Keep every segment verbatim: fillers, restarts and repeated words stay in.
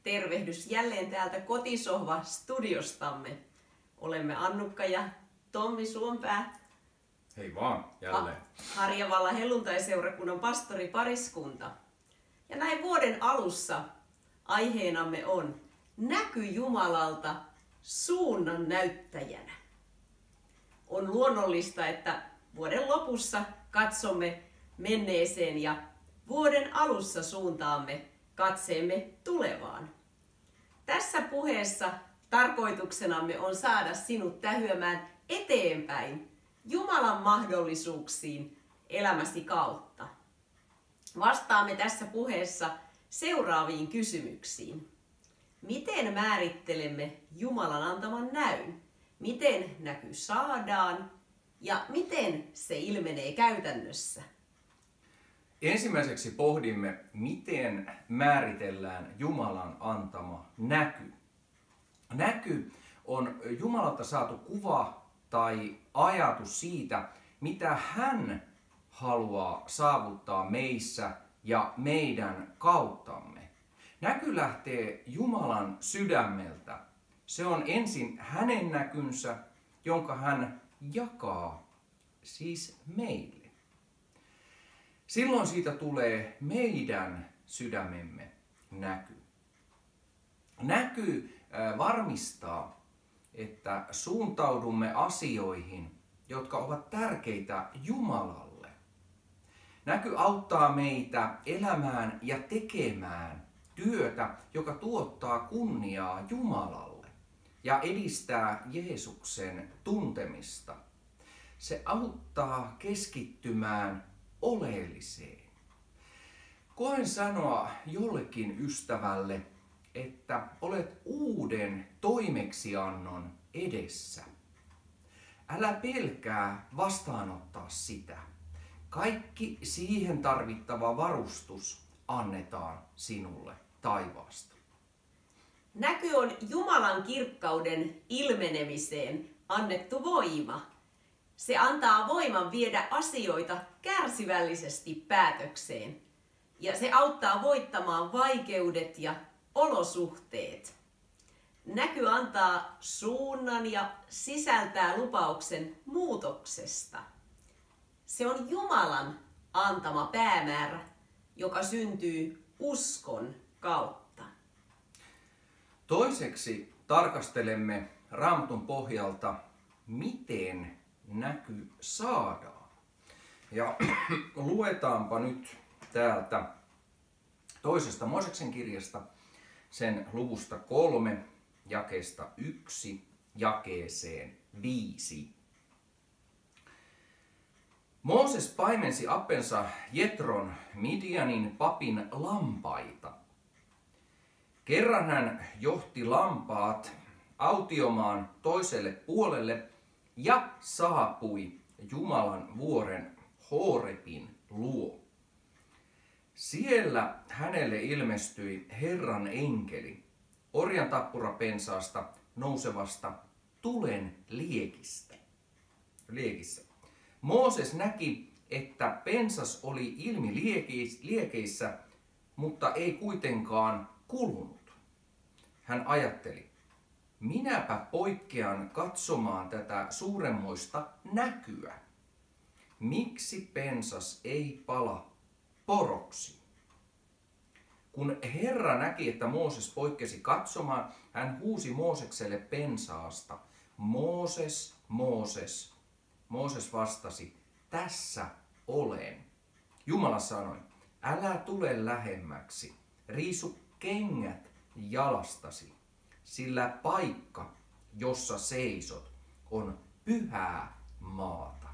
Tervehdys jälleen täältä Kotisohva-studiostamme. Olemme Annukka ja Tommi Suompää. Hei vaan, jälleen. Harjavallan helluntaiseurakunnan pastoripariskunta. Ja näin vuoden alussa aiheenamme on Näky Jumalalta suunnan näyttäjänä. On luonnollista, että vuoden lopussa katsomme menneeseen ja vuoden alussa suuntaamme katseemme tulevaan. Tässä puheessa tarkoituksenamme on saada sinut tähyämään eteenpäin Jumalan mahdollisuuksiin elämäsi kautta. Vastaamme tässä puheessa seuraaviin kysymyksiin. Miten määrittelemme Jumalan antaman näyn? Miten näky saadaan? Ja miten se ilmenee käytännössä? Ensimmäiseksi pohdimme, miten määritellään Jumalan antama näky. Näky on Jumalalta saatu kuva tai ajatus siitä, mitä hän haluaa saavuttaa meissä ja meidän kauttamme. Näky lähtee Jumalan sydämeltä. Se on ensin hänen näkynsä, jonka hän jakaa siis meille. Silloin siitä tulee meidän sydämemme näky. Näky varmistaa, että suuntaudumme asioihin, jotka ovat tärkeitä Jumalalle. Näky auttaa meitä elämään ja tekemään työtä, joka tuottaa kunniaa Jumalalle ja edistää Jeesuksen tuntemista. Se auttaa keskittymään oleelliseen. Koen sanoa jollekin ystävälle, että olet uuden toimeksiannon edessä. Älä pelkää vastaanottaa sitä. Kaikki siihen tarvittava varustus annetaan sinulle taivaasta. Näky on Jumalan kirkkauden ilmenemiseen annettu voima. Se antaa voiman viedä asioita kärsivällisesti päätökseen. Ja se auttaa voittamaan vaikeudet ja olosuhteet. Näky antaa suunnan ja sisältää lupauksen muutoksesta. Se on Jumalan antama päämäärä, joka syntyy uskon kautta. Toiseksi tarkastelemme Raamatun pohjalta, miten näky saadaan. Ja luetaanpa nyt täältä toisesta Mooseksen kirjasta sen luvusta kolme, jakeesta yksi, jakeeseen viisi. Mooses paimensi appensa Jetron Midianin papin lampaita. Kerran hän johti lampaat autiomaan toiselle puolelle ja saapui Jumalan vuoren Horebin luo. Siellä hänelle ilmestyi Herran enkeli orjantappurapensaasta nousevasta tulen liekistä. liekissä. Mooses näki, että pensas oli ilmi liekeissä, mutta ei kuitenkaan kulunut. Hän ajatteli, minäpä poikkean katsomaan tätä suuremmoista näkyä. Miksi pensas ei pala poroksi? Kun Herra näki, että Mooses poikkesi katsomaan, hän huusi Moosekselle pensaasta, Mooses, Mooses. Mooses vastasi, tässä olen. Jumala sanoi, älä tule lähemmäksi, riisu kengät jalastasi, sillä paikka, jossa seisot, on pyhää maata.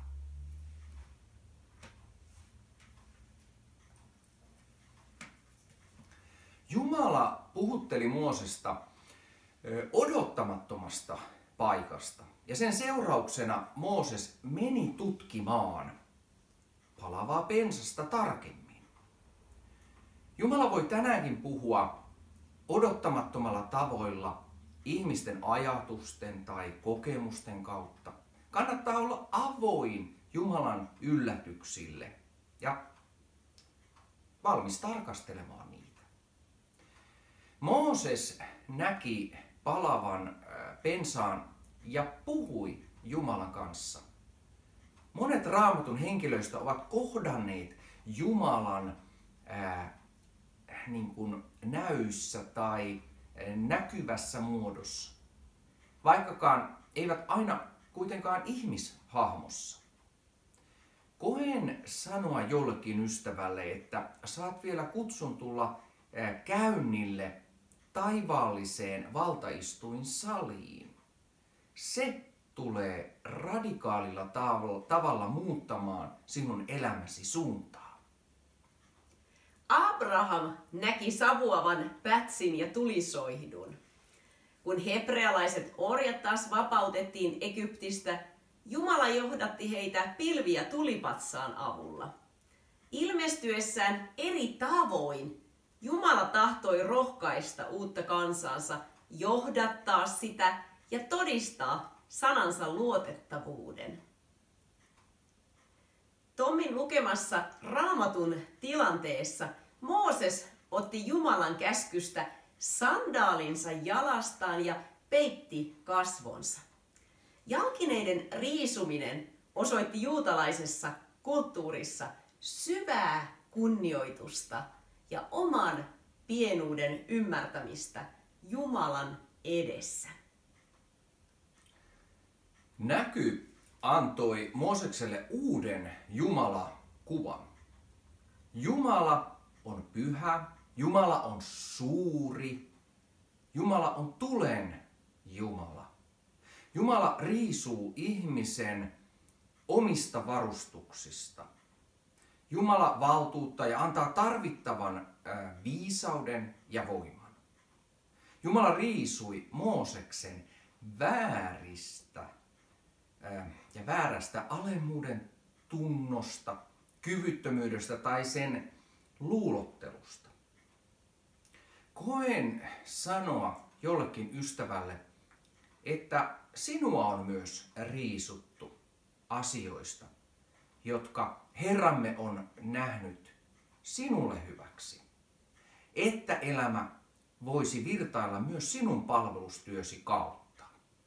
Jumala puhutteli Moosesta odottamattomasta paikasta. Ja sen seurauksena Mooses meni tutkimaan palavaa pensasta tarkemmin. Jumala voi tänäänkin puhua odottamattomalla tavoilla ihmisten ajatusten tai kokemusten kautta. Kannattaa olla avoin Jumalan yllätyksille ja valmis tarkastelemaan niitä. Mooses näki palavan pensaan ja puhui Jumalan kanssa. Monet Raamatun henkilöistä ovat kohdanneet Jumalan ää, niin kuin näyssä tai näkyvässä muodossa, vaikkakaan eivät aina kuitenkaan ihmishahmossa. Koen sanoa jollekin ystävälle, että saat vielä kutsun tulla käynnille taivaalliseen valtaistuinsaliin. Se tulee radikaalilla tavalla muuttamaan sinun elämäsi suuntaa. Abraham näki savuavan pätsin ja tulisoihdun. Kun hebrealaiset orjat taas vapautettiin Egyptistä, Jumala johdatti heitä pilvi- ja tulipatsaan avulla. Ilmestyessään eri tavoin Jumala tahtoi rohkaista uutta kansansa, johdattaa sitä ja todistaa sanansa luotettavuuden. Tommin lukemassa Raamatun tilanteessa Mooses otti Jumalan käskystä sandaalinsa jalastaan ja peitti kasvonsa. Jalkineiden riisuminen osoitti juutalaisessa kulttuurissa syvää kunnioitusta ja oman pienuuden ymmärtämistä Jumalan edessä. Näky antoi Moosekselle uuden Jumala-kuvan. Jumala on pyhä, Jumala on suuri, Jumala on tulen Jumala. Jumala riisuu ihmisen omista varustuksista. Jumala valtuuttaa ja antaa tarvittavan viisauden ja voiman. Jumala riisui Mooseksen vääristä ja väärästä alemmuuden tunnosta, kyvyttömyydestä tai sen luulottelusta. Koen sanoa jollekin ystävälle, että sinua on myös riisuttu asioista, jotka Herramme on nähnyt sinulle hyväksi, että elämä voisi virtailla myös sinun palvelustyösi kautta.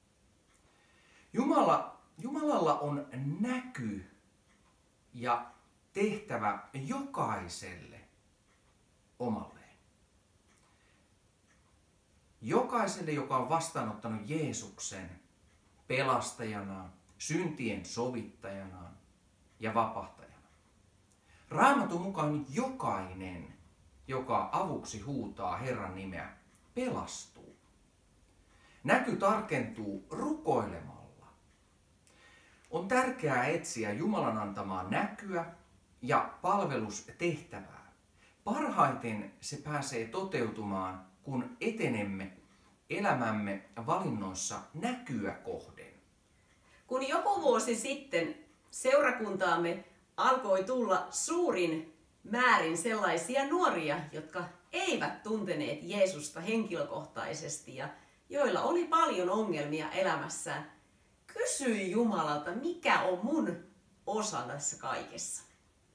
Jumala, Jumalalla on näky ja tehtävä jokaiselle omalleen. Jokaiselle, joka on vastaanottanut Jeesuksen pelastajana, syntien sovittajana ja vapahtajana. Raamatun mukaan jokainen, joka avuksi huutaa Herran nimeä, pelastuu. Näky tarkentuu rukoilemalla. On tärkeää etsiä Jumalan antamaa näkyä ja palvelustehtävää. Parhaiten se pääsee toteutumaan, kun etenemme elämämme valinnoissa näkyä kohden. Kun joku vuosi sitten seurakuntaamme alkoi tulla suurin määrin sellaisia nuoria, jotka eivät tunteneet Jeesusta henkilökohtaisesti ja joilla oli paljon ongelmia elämässään, kysyi Jumalalta, mikä on mun osa tässä kaikessa.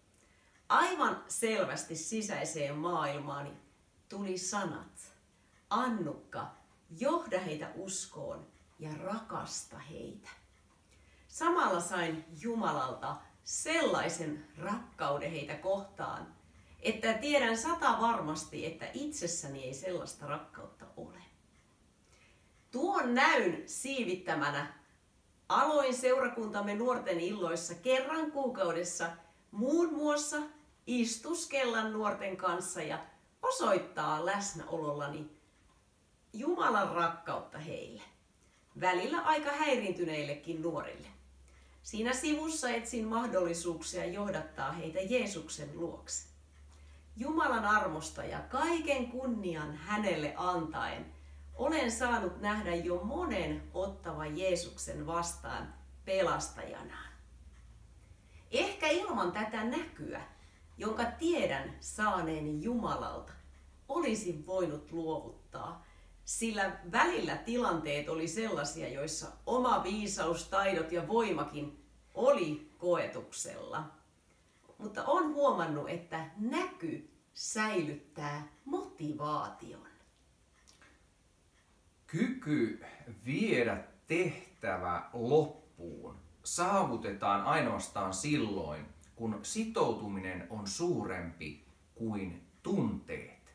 Aivan selvästi sisäiseen maailmaani tuli sanat: Annukka, johda heitä uskoon ja rakasta heitä. Samalla sain Jumalalta sellaisen rakkauden heitä kohtaan, että tiedän sata varmasti, että itsessäni ei sellaista rakkautta ole. Tuon näyn siivittämänä aloin seurakuntamme nuorten illoissa kerran kuukaudessa muun muassa istuskella nuorten kanssa ja osoittaa läsnäolollani Jumalan rakkautta heille, välillä aika häiriintyneillekin nuorille. Siinä sivussa etsin mahdollisuuksia johdattaa heitä Jeesuksen luokse. Jumalan armosta ja kaiken kunnian hänelle antaen olen saanut nähdä jo monen ottavan Jeesuksen vastaan pelastajanaan. Ehkä ilman tätä näkyä, jonka tiedän saaneeni Jumalalta, olisin voinut luovuttaa, sillä välillä tilanteet oli sellaisia, joissa oma viisaus, taidot ja voimakin oli koetuksella. Mutta olen huomannut, että näky säilyttää motivaation. Kyky viedä tehtävä loppuun saavutetaan ainoastaan silloin, kun sitoutuminen on suurempi kuin tunteet.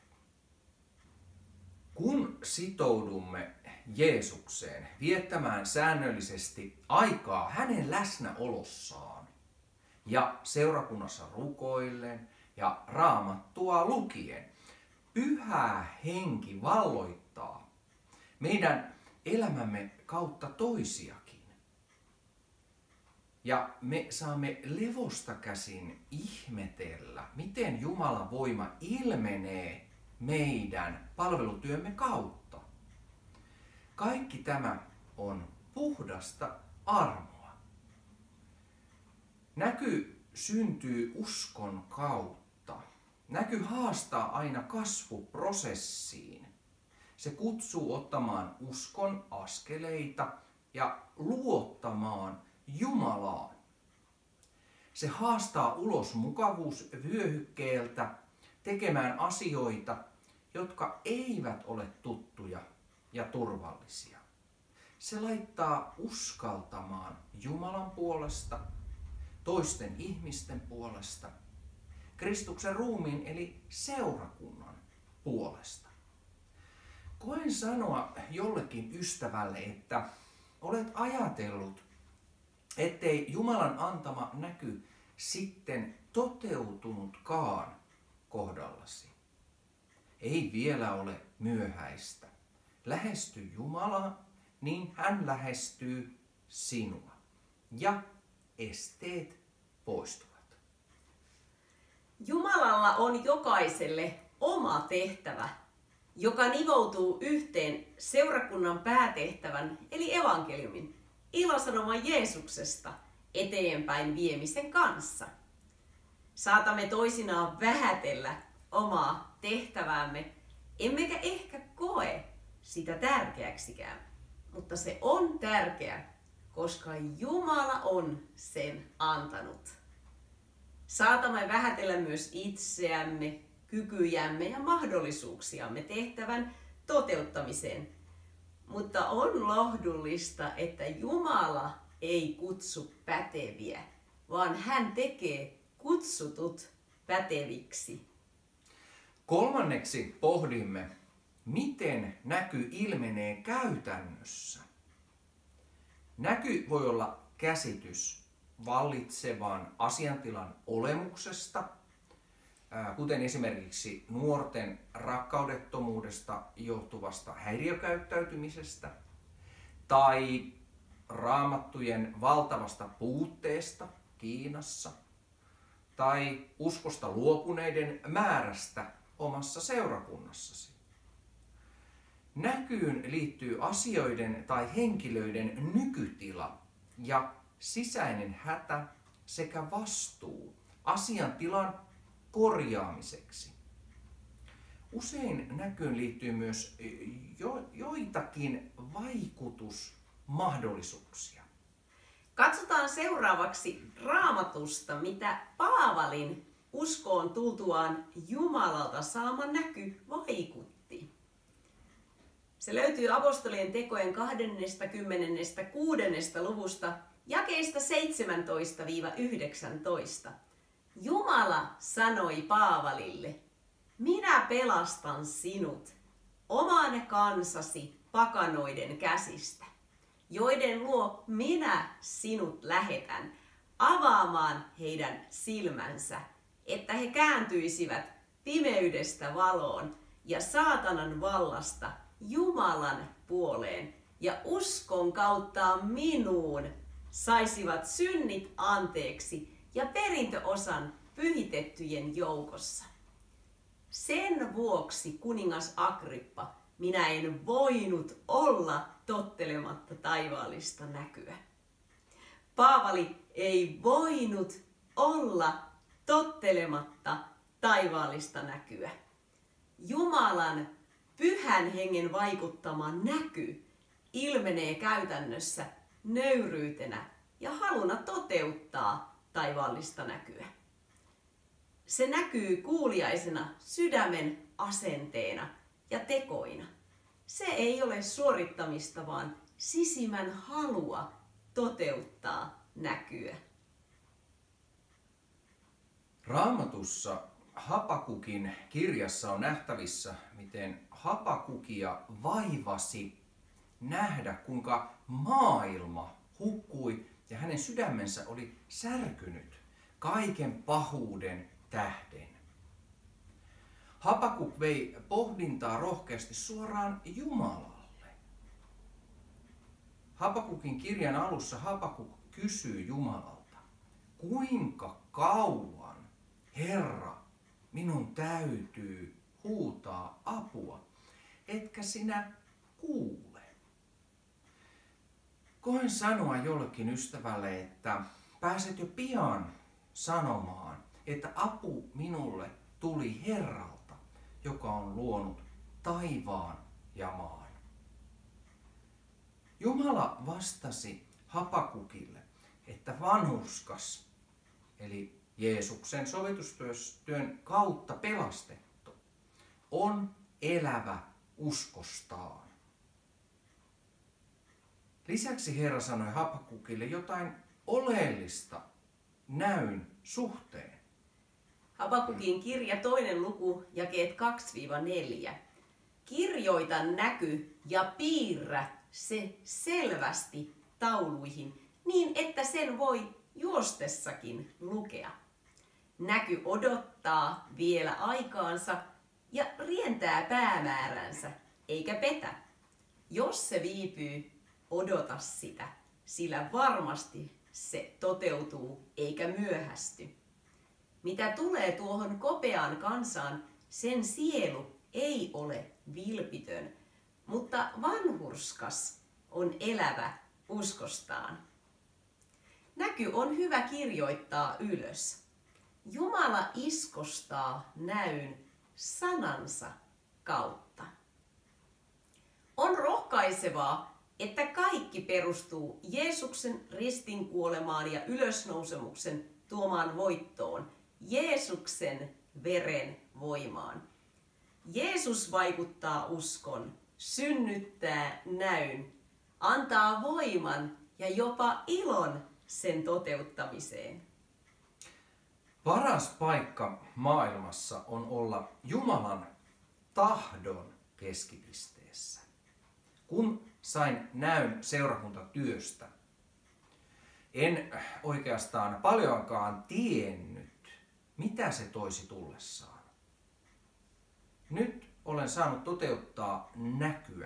Kun sitoudumme Jeesukseen viettämään säännöllisesti aikaa hänen läsnäolossaan ja seurakunnassa rukoillen ja raamattua lukien, Pyhä Henki valloittaa meidän elämämme kautta toisiakin. Ja me saamme levosta käsin ihmetellä, miten Jumalan voima ilmenee meidän palvelutyömme kautta. Kaikki tämä on puhdasta armoa. Näky syntyy uskon kautta. Näky haastaa aina kasvuprosessiin. Se kutsuu ottamaan uskon askeleita ja luottamaan Jumalaan. Se haastaa ulos mukavuusvyöhykkeeltä tekemään asioita, jotka eivät ole tuttuja ja turvallisia. Se laittaa uskaltamaan Jumalan puolesta, toisten ihmisten puolesta, Kristuksen ruumiin eli seurakunnan puolesta. Koen sanoa jollekin ystävälle, että olet ajatellut, ettei Jumalan antama näky sitten toteutunutkaan kohdallasi. Ei vielä ole myöhäistä. Lähesty Jumalaa, niin hän lähestyy sinua. Ja esteet poistuvat. Jumalalla on jokaiselle oma tehtävä, joka nivoutuu yhteen seurakunnan päätehtävän eli evankeliumin, ilosanoman Jeesuksesta eteenpäin viemisen kanssa. Saatamme toisinaan vähätellä omaa tehtäväämme, emmekä ehkä koe sitä tärkeäksikään, mutta se on tärkeä, koska Jumala on sen antanut. Saatamme vähätellä myös itseämme, kykyjämme ja mahdollisuuksiamme tehtävän toteuttamiseen, mutta on lohdullista, että Jumala ei kutsu päteviä, vaan hän tekee kutsutut päteviksi. Kolmanneksi pohdimme, miten näky ilmenee käytännössä. Näky voi olla käsitys vallitsevan asiantilan olemuksesta, kuten esimerkiksi nuorten rakkaudettomuudesta johtuvasta häiriökäyttäytymisestä tai raamattujen valtavasta puutteesta Kiinassa tai uskosta luopuneiden määrästä omassa seurakunnassasi. Näkyyn liittyy asioiden tai henkilöiden nykytila ja sisäinen hätä sekä vastuu asiantilan korjaamiseksi. Usein näkyyn liittyy myös jo, joitakin vaikutusmahdollisuuksia. Katsotaan seuraavaksi Raamatusta, mitä Paavalin uskoon tultuaan Jumalalta saama näky vaikutti. Se löytyy apostolien tekojen kaksikymmentäkuusi luvusta jakeista seitsemäntoista yhdeksäntoista. Jumala sanoi Paavalille, minä pelastan sinut, oman kansasi pakanoiden käsistä, joiden luo minä sinut lähetän, avaamaan heidän silmänsä, että he kääntyisivät pimeydestä valoon ja saatanan vallasta Jumalan puoleen ja uskon kautta minuun saisivat synnit anteeksi ja perintöosan pyhitettyjen joukossa. Sen vuoksi, kuningas Agrippa, minä en voinut olla tottelematta taivaallista näkyä. Paavali ei voinut olla tottelematta taivaallista näkyä. Jumalan pyhän hengen vaikuttama näky ilmenee käytännössä nöyryytenä ja haluna toteuttaa taivaallista näkyä. Se näkyy kuuliaisena sydämen asenteena ja tekoina. se ei ole suorittamista, vaan sisimmän halua toteuttaa näkyä. Raamatussa Habakukin kirjassa on nähtävissä, miten Habakukia vaivasi nähdä, kuinka maailma hukkui ja hänen sydämensä oli särkynyt kaiken pahuuden tähden. Habakuk vei pohdintaa rohkeasti suoraan Jumalalle. Habakukin kirjan alussa Habakuk kysyy Jumalalta, kuinka kauan, Herra, minun täytyy huutaa apua, etkä sinä kuule. Koen sanoa jollekin ystävälle, että pääset jo pian sanomaan, että apu minulle tuli Herralta, joka on luonut taivaan ja maan. Jumala vastasi Habakukille, että vanhurskas, eli Jeesuksen sovitustyön kautta pelastettu, on elävä uskostaan. Lisäksi Herra sanoi Habakukille jotain oleellista näyn suhteen. Habakukin kirja toinen luku, jakeet kaksi neljä. Kirjoita näky ja piirrä se selvästi tauluihin, niin että sen voi juostessakin lukea. Näky odottaa vielä aikaansa ja rientää päämääränsä, eikä petä. Jos se viipyy, odota sitä, sillä varmasti se toteutuu eikä myöhästy. Mitä tulee tuohon kopeaan kansaan, sen sielu ei ole vilpitön, mutta vanhurskas on elävä uskostaan. Näky on hyvä kirjoittaa ylös. Jumala iskostaa näyn sanansa kautta. On rohkaisevaa, että kaikki perustuu Jeesuksen ristinkuolemaan ja ylösnousemuksen tuomaan voittoon, Jeesuksen veren voimaan. Jeesus vaikuttaa uskon, synnyttää näyn, antaa voiman ja jopa ilon sen toteuttamiseen. Paras paikka maailmassa on olla Jumalan tahdon keskipisteessä. Kun sain näyn seurakuntatyöstä, en oikeastaan paljonkaan tiennyt, mitä se toisi tullessaan. Nyt olen saanut toteuttaa näkyä,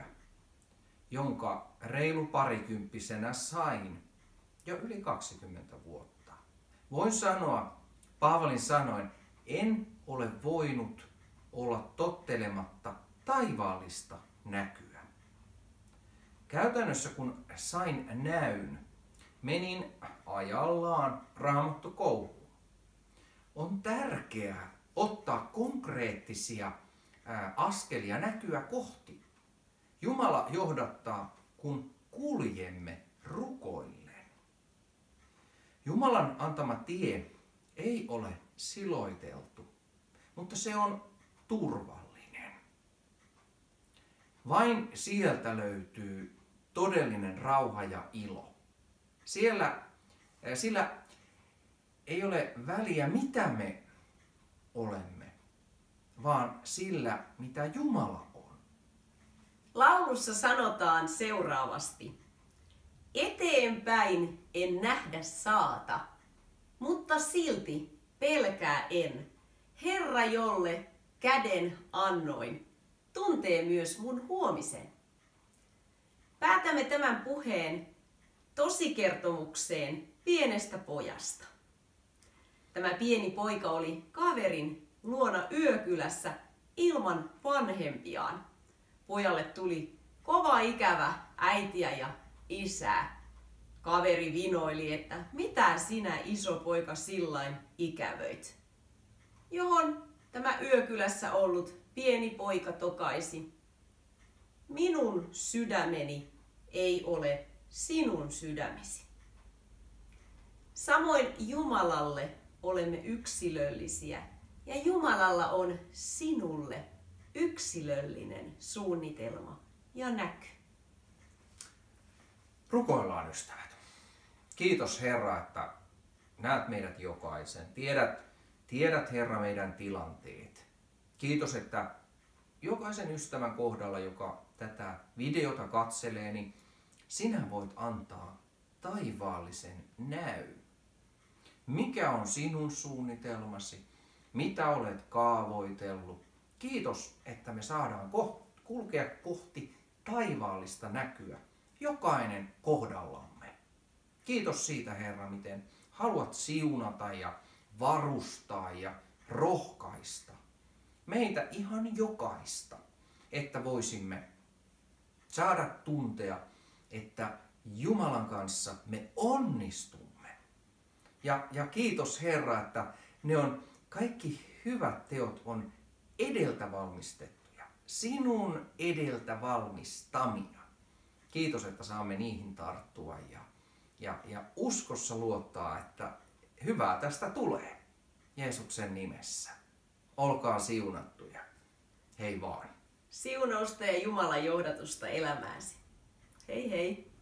jonka reilu parikymppisenä sain jo yli kaksikymmentä vuotta. Voin sanoa, Paavalin sanoin, en ole voinut olla tottelematta taivaallista näkyä. Käytännössä kun sain näyn, menin ajallaan raamattokouluun. On tärkeää ottaa konkreettisia ää, askelia näkyä kohti. Jumala johdattaa, kun kuljemme rukoillen. Jumalan antama tie ei ole siloiteltu, mutta se on turvallinen. Vain sieltä löytyy todellinen rauha ja ilo. Siellä, sillä ei ole väliä, mitä me olemme, vaan sillä, mitä Jumala on. Laulussa sanotaan seuraavasti. Eteenpäin en nähdä saata, mutta silti pelkää en. Herra, jolle käden annoin, tuntee myös mun huomisen. Päätämme tämän puheen tosikertomukseen pienestä pojasta. Tämä pieni poika oli kaverin luona yökylässä ilman vanhempiaan. Pojalle tuli kova ikävä äitiä ja isää. Kaveri vinoili, että mitä sinä iso poika sillain ikävöit. Johon tämä yökylässä ollut pieni poika tokaisi. Minun sydämeni ei ole sinun sydämesi. Samoin Jumalalle olemme yksilöllisiä ja Jumalalla on sinulle yksilöllinen suunnitelma ja näky. Rukoillaan, ystävät. Kiitos Herra, että näet meidät jokaisen. Tiedät, tiedät Herra meidän tilanteet. Kiitos, että jokaisen ystävän kohdalla, joka tätä videota katselee, niin sinä voit antaa taivaallisen näyn. Mikä on sinun suunnitelmasi? Mitä olet kaavoitellut? Kiitos, että me saadaan kulkea kohti taivaallista näkyä. Jokainen kohdallamme. Kiitos siitä, Herra, miten haluat siunata ja varustaa ja rohkaista meitä ihan jokaista, että voisimme saada tuntea, että Jumalan kanssa me onnistumme. Ja, ja kiitos Herra, että ne on kaikki hyvät teot on edeltä valmistettuja, sinun edeltä valmistamia. Kiitos, että saamme niihin tarttua ja, ja, ja uskossa luottaa, että hyvää tästä tulee. Jeesuksen nimessä. Olkaa siunattuja. Hei vaan. Siunausta ja Jumalan johdatusta elämääsi. Hei hei!